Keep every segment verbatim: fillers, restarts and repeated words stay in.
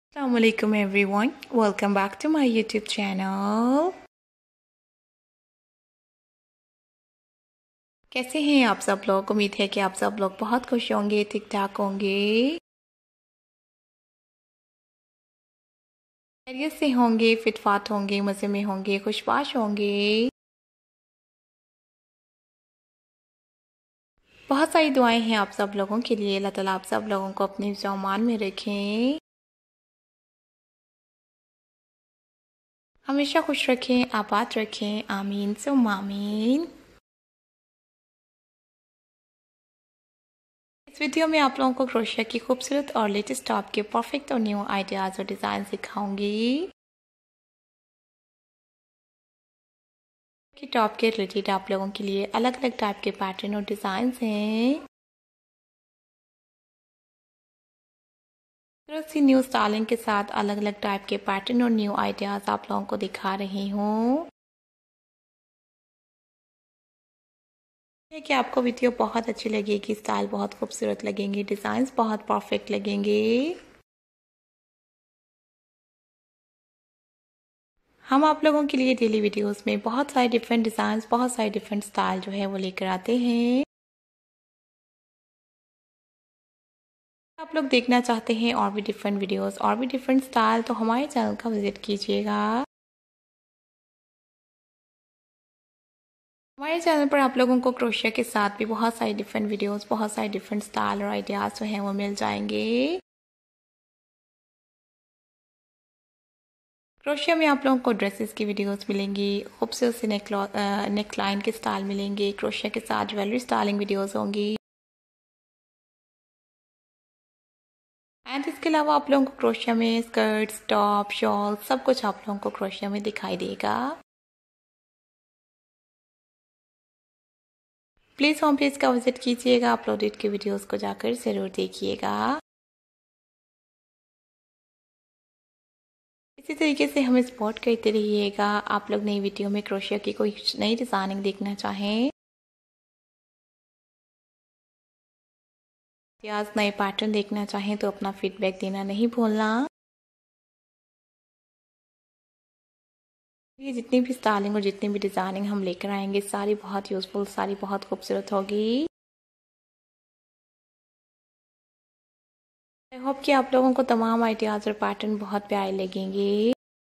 Assalamualaikum everyone, welcome back to my YouTube channel। कैसे हैं आप सब लोग। उम्मीद है कि आप सब लोग बहुत खुश होंगे, ठीक ठाक होंगे, खैरियत से होंगे, फिटफाट होंगे, मज़े में होंगे, खुशबाश होंगे। बहुत सारी दुआएं हैं आप सब लोगों के लिए। अल्लाह ताला आप सब लोगों को अपने ज़मान में रखें, हमेशा खुश रखें, आबाद रखें, आमीन सुम्मा आमीन। इस वीडियो में आप लोगों को क्रोशिया की खूबसूरत और लेटेस्ट टॉप के परफेक्ट और न्यू आइडियाज़ और डिज़ाइन सिखाऊंगी। कि टॉप के रिलेटेड आप लोगों के लिए अलग अलग टाइप के पैटर्न और डिज़ाइंस हैं। खूबसूरत सी न्यू स्टाइलिंग के साथ अलग अलग टाइप के पैटर्न और न्यू आइडियाज़ आप लोगों को दिखा रही हूँ। है कि आपको वीडियो बहुत अच्छी लगेगी, स्टाइल बहुत खूबसूरत लगेंगे, डिज़ाइंस बहुत परफेक्ट लगेंगे। हम आप लोगों के लिए डेली वीडियोस में बहुत सारे डिफरेंट डिज़ाइंस, बहुत सारे डिफरेंट स्टाइल जो है वो लेकर आते हैं। आप लोग देखना चाहते हैं और भी डिफरेंट वीडियोस और भी डिफरेंट स्टाइल, तो हमारे चैनल का विजिट कीजिएगा। हमारे चैनल पर आप लोगों को क्रोशिया के साथ भी बहुत सारी डिफरेंट वीडियोस, बहुत सारे डिफरेंट स्टाइल और आइडियाज़ जो हैं वो मिल जाएंगे। क्रोशिया में आप लोगों को ड्रेसेस की वीडियोस मिलेंगी, खूबसूरत से नेक नेक लाइन के स्टाइल मिलेंगे, क्रोशिया के साथ ज्वेलरी स्टाइलिंग वीडियोस होंगी। एंड इसके अलावा आप लोगों को क्रोशिया में स्कर्ट्स, टॉप, शॉल सब कुछ आप लोगों को क्रोशिया में दिखाई देगा। प्लीज़ होम पेज का विजिट कीजिएगा, अपलोडेड के वीडियोस को जाकर ज़रूर देखिएगा। इसी तरीके से हमें सपोर्ट करते रहिएगा। आप लोग नई वीडियो में क्रोशिया की कोई नई डिज़ाइनिंग देखना चाहें या नए पैटर्न देखना चाहें तो अपना फीडबैक देना नहीं भूलना। ये जितनी भी स्टाइलिंग और जितनी भी डिज़ाइनिंग हम लेकर आएंगे सारी बहुत यूज़फुल, सारी बहुत खूबसूरत होगी। आई होप कि आप लोगों को तमाम आइडियाज़ और पैटर्न बहुत प्यारे लगेंगे।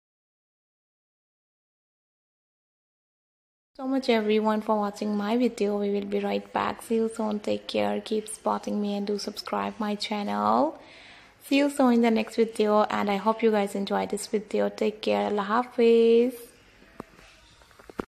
So much everyone for watching my video. We will be right back. See you soon. Take care. Keep supporting me and do subscribe my channel. See you soon in the next video, and I hope you guys enjoy this video. Take care. Allah Hafiz.